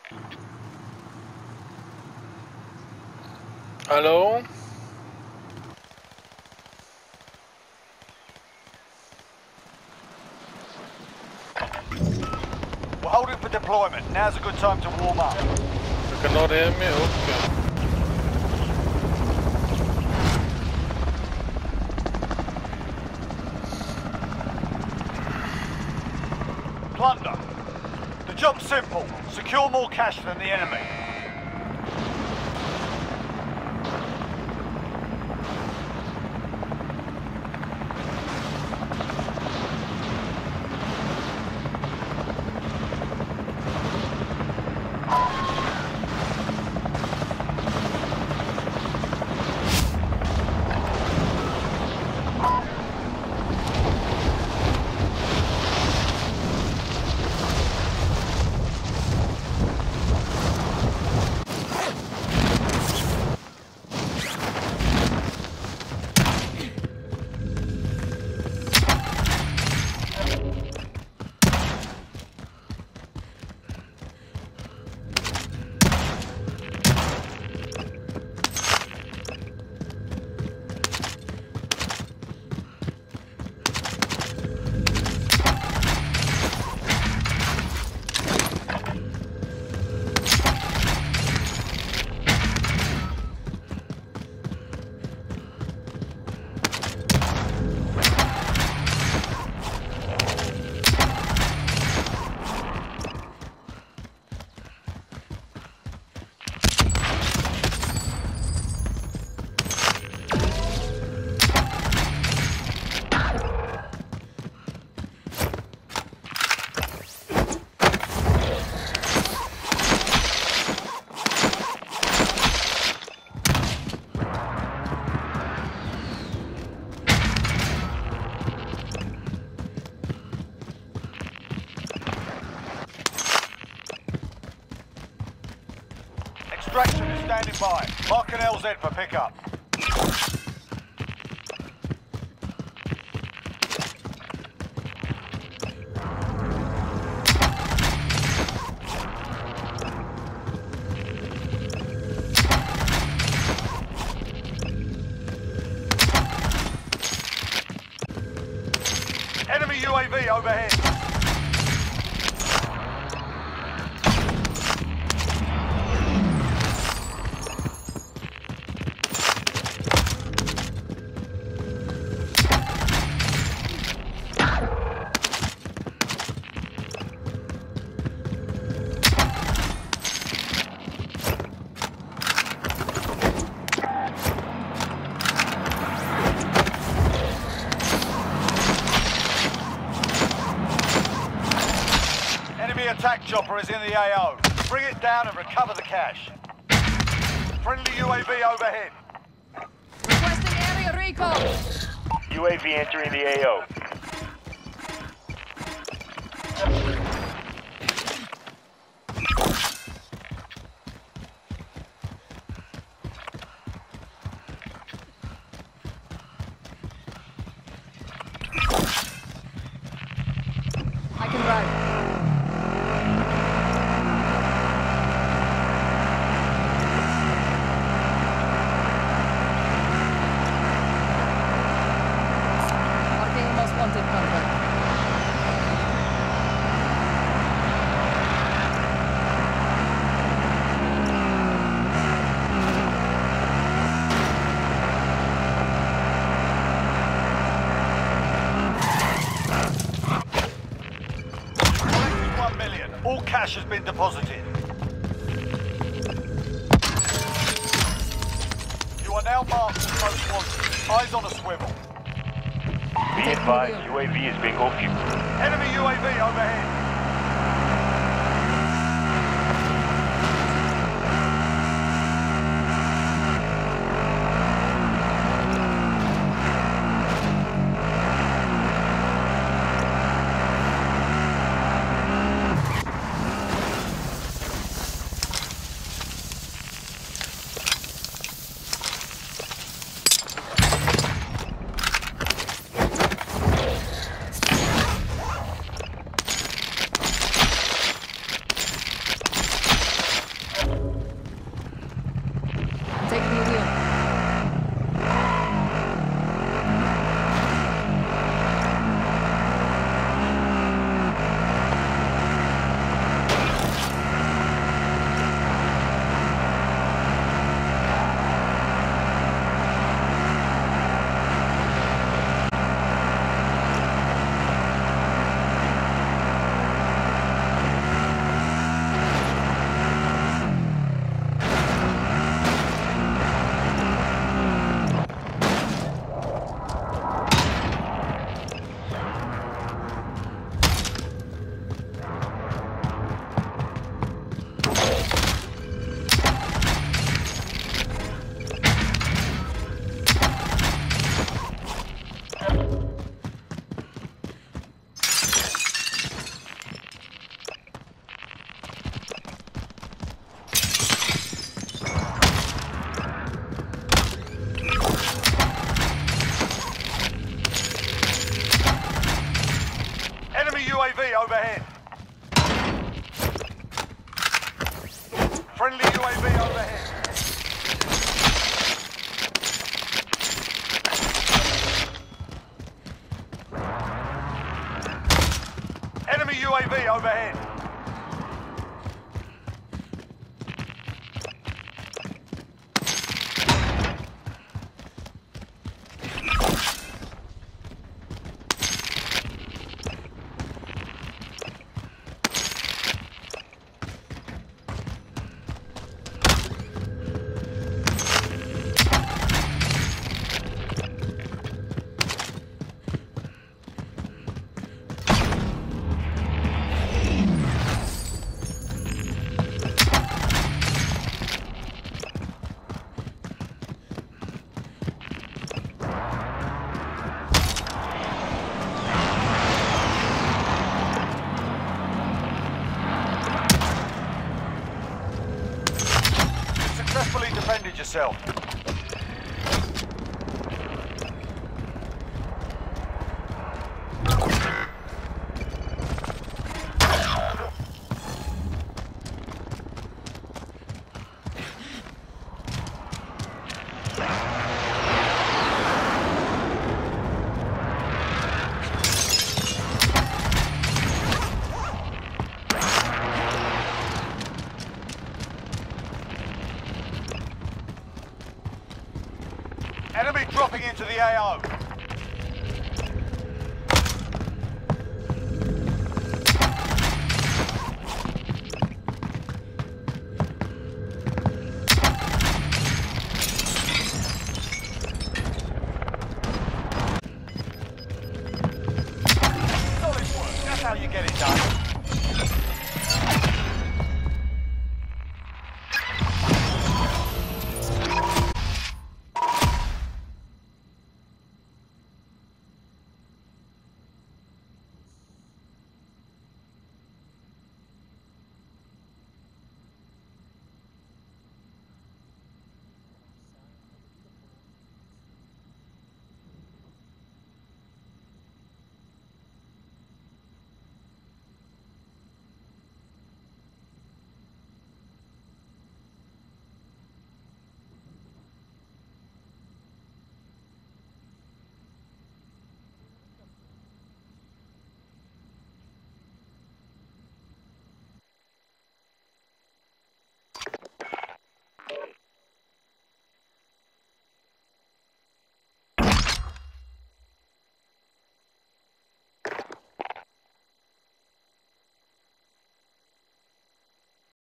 Hello? We're holding for deployment. Now's a good time to warm up. Du cannot hear me? Okay. Plunder. The job's simple. Secure more cash than the enemy. Extraction is standing by. Mark an LZ for pickup. Enemy UAV overhead. Attack chopper is in the AO. Bring it down and recover the cash. Friendly UAV overhead. Requesting area recon. UAV entering the AO. I can ride. Wanted contact. $1 million. All cash has been deposited. You are now marked as most wanted. Eyes on a swivel. Be advised, UAV is being off-fuel. Enemy UAV overhead. UAV overhead. Enemy UAV overhead. Successfully defended yourself. Enemy dropping into the AO.